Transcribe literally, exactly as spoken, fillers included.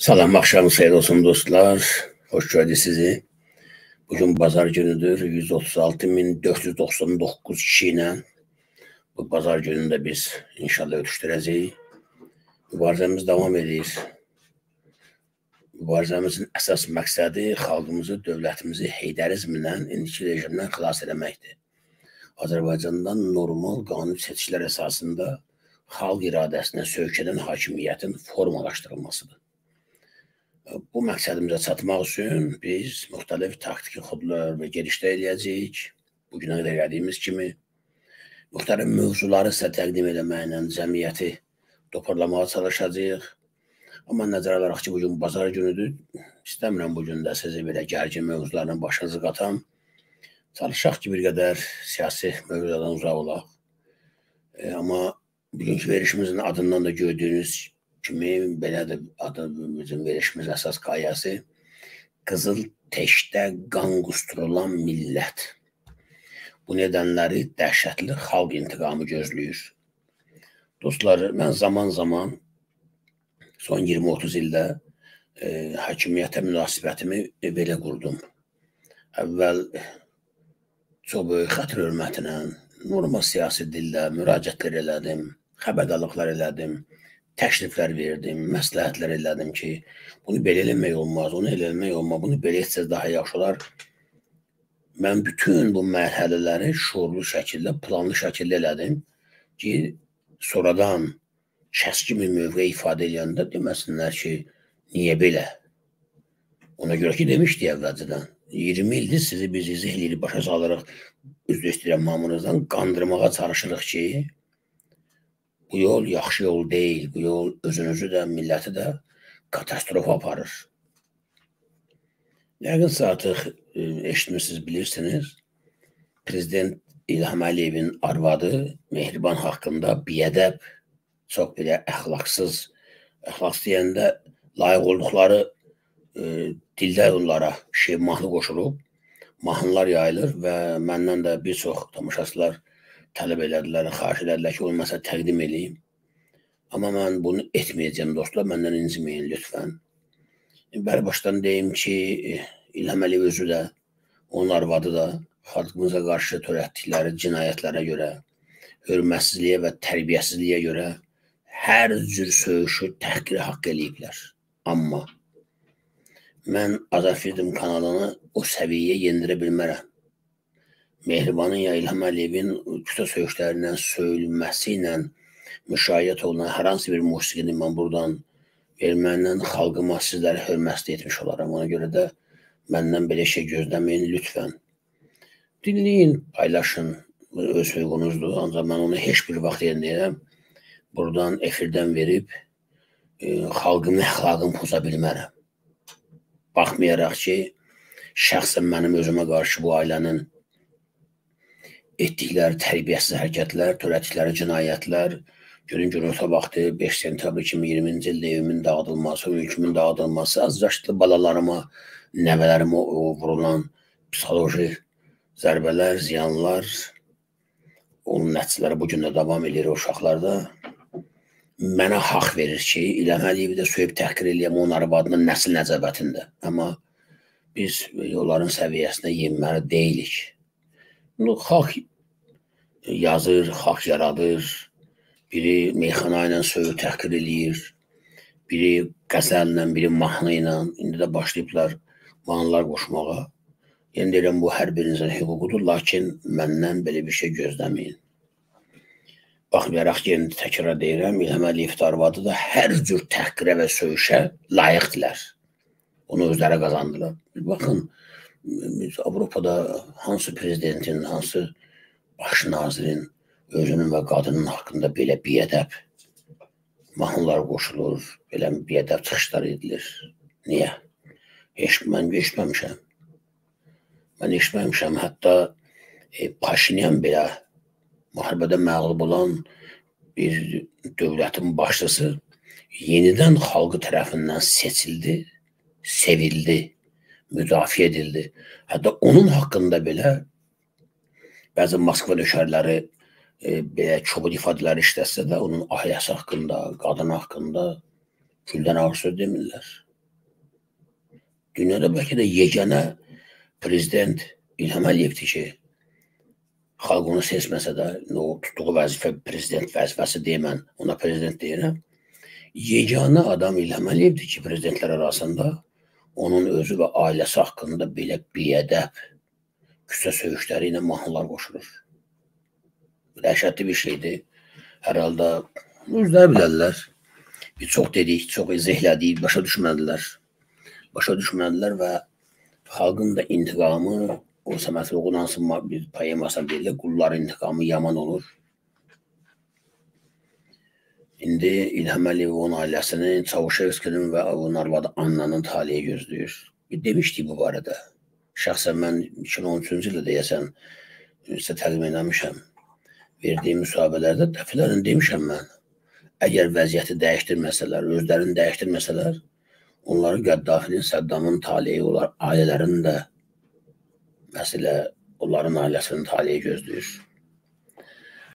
Salam, axşamınız xeyir olsun dostlar. Hoş gördük sizi. Bugün bazar günüdür. yüz otuz altı min dörd yüz doxsan doqquz kişi ilə bu bazar günündə biz inşallah ötüşdürəcəyik. Mübarizəmiz davam edir. Mübarizəmizin əsas məqsədi xalqımızı, dövlətimizi heydərizmlə, indiki rejimdən xilas eləməkdir. Azərbaycandan normal qanun seçkilər əsasında xalq iradəsinə sövk edən hakimiyyətin formalaşdırılmasıdır. Bu məqsədimizə çatmaq üçün biz müxtəlif taktiki xudlar və gedişlər eləyəcəyik. Bugünə qədər elədiyimiz kimi müxtəlif mövzuları sizə təqdim eləməklə cəmiyyəti toparlamağa çalışacağıq. Amma nəzərə alaraq ki, bugün bazar günüdür, istəmirəm bugün də sizi belə gərgin mövzularla başınızı qatam. Çalışaq ki, bir qədər siyasi mövzulardan uzaq olaq. E, amma bugünkü verişimizin adından da gördüyünüz kimi belədir, adı bizim verişimiz əsas qayəsi qızıl teşdə qan qusturulan millət. Bu nedənləri dəhşətli xalq intiqamı gözləyir. Dostlar, mən zaman zaman son iyirmi otuz ildə e, hakimiyyətə münasibətimi belə qurdum. Əvvəl çox böyük xətr hörmətinə, normal siyasi dildə müraciətlər elədim, xəbərdarlıqlar elədim, təkliflər verdim, məsləhətlər elədim ki, bunu belə eləmək olmaz, onu elə eləmək olmaz, bunu belə etsəz daha yaxşı olar. Mən bütün bu mərhələləri şuurlu şəkildə, planlı şəkildə elədim ki, sonradan kəskin bir mövqe ifadə edəndə deməsinlər ki, niyə belə? Ona görə ki, demişdik əvvəlcədən, iyirmi ildir sizi biz izah edirik, başa salırıq, üzr istəyirəm hamınızdan, qandırmağa çalışırıq ki, bu yol yaxşı yol deyil, bu yol özünüzü də, milləti də katastrofa aparır. Yəqin artıq eşitmişsiniz, bilirsiniz, Prezident İlham Əliyevin arvadı Mehriban haqqında biədəb, çox belə əxlaqsız, əxlaqsız deyəndə layiq olduqları e, dildə onlara şey mahnı qoşulub, mahnılar yayılır və məndən də bir çox tamaşaçılar tələb elədilər, xahiş elədilər ki, onu məsələ təqdim edeyim. Amma mən bunu etməyəcəm dostlar, məndən inciməyin lütfən. Bəri başdan deyim ki, İlham Əliyev özü də, onun arvadı da xalqımıza qarşı törətdikləri cinayətlərə görə, hörmətsizliyə və tərbiyəsizliyə görə hər cür söyüşü təhqiri haqq eləyiblər. Amma mən Azərfilm kanalını o səviyyəyə yendirə bilmərəm. Mehribanın ya İlham Əliyevin kütlə söyüşlərindən söyülməsi ilə müşayiət olunan hər hansı bir musiqini mən buradan verməklə xalqıma sizləri hörmətli etmiş olaram. Ona görə də məndən belə şey gözləməyin lütfən. Dinləyin, paylaşın, öz hüququnuzdur. Ancaq mən onu heç bir vaxt yerinləyirəm. Buradan efirdən verib e, xalqın əxlaqını poza bilmərəm. Baxmayaraq ki, şəxsən mənim özümə qarşı bu ailənin etdikləri tərbiyəsiz hərəkətlər, törətdikləri cinayətlər, günün günorta vaxtı beş sentyabr iki min iyirminci ildə evimin dağıdılması, mülkümün dağıdılması, az yaşlı balalarıma, nəvələrimə vurulan psixoloji zərbələr, ziyanlar, onun nəticələri bugün də davam edir o uşaqlarda. Mənə haqq verir ki, İlham Əliyevi də söyüb təhqir eləyəm onun arvadının nəsil nəcəbətində. Amma biz onların səviyyəsində yenməli deyilik. Xalq yazır, xalq yaradır, biri meyxana ilə söyüb təhqir eləyir, biri qəzəllə, biri mahnı ilə, indi də başlayıblar mahnılar qoşmağa. Yəni deyirəm, bu hər birinizin hüququdur, lakin məndən belə bir şey gözləməyin. Baxmayaraq ki, indi təkrar deyirəm, İlham Əliyev arvadı da hər cür təhqirə və söyüşə layiqdirlər. Onu özləri qazandılar. Baxın, Avropada hansı prezidentin, hansı baş nazirin özünün və qadının haqqında belə biədəb mahnılar qoşulur, belə biədəb çıxışlar edilir. Niyə? Heç mən eşitməmişəm. Mən eşitməmişəm. Hətta e, Paşinyan belə müharibədə məğlub olan bir dövlətin başçısı yenidən xalqı tərəfindən seçildi, sevildi, müdafiə edildi. Hətta onun haqqında belə bəzi Moskva nökərləri e, belə kobud ifadələr işlətsə də onun ailəsi haqqında, qadın haqqında güldən ağır söz demirlər. dünyada bəlkə də yeganə prezident İlham Əliyevdir ki, xalq onu seçməsə də, o tutduğu vəzifə prezident vəzifəsi deyəm, ona prezident deyirəm. Yeganə adam İlham Əliyevdir ki, prezidentlər arasında onun özü və ailəsi haqqında belə biədəb küçə söyüşləri ilə mahnılar qoşulur. Dəhşətli bir şeydir. Hər halda özləri bilərlər. Biz çox dedik, çox izahlədik, başa düşmədilər. Başa düşmədilər və xalqın da intiqamı, o Səməd Vurğunun bir poemasında deyilir, qullar intiqamı yaman olur. İndi İlham Əliyev onun ailəsinin, Çavuşevskinin və onun arvadı Annanın taliyi gözləyir. Demişdik bu barədə. Şəxsən mən iki min on üçüncü ildə deyəsən, sizə təqdim eləmişəm. Verdiyi müsahibələrdə dəfələrlə demişəm mən. Əgər vəziyyəti dəyişdirməsələr, özlərini dəyişdirməsələr, onları Qəddafinin, Səddamın taliyi olar, ailələrinin də məsələ onların ailəsinin taliyi gözləyir.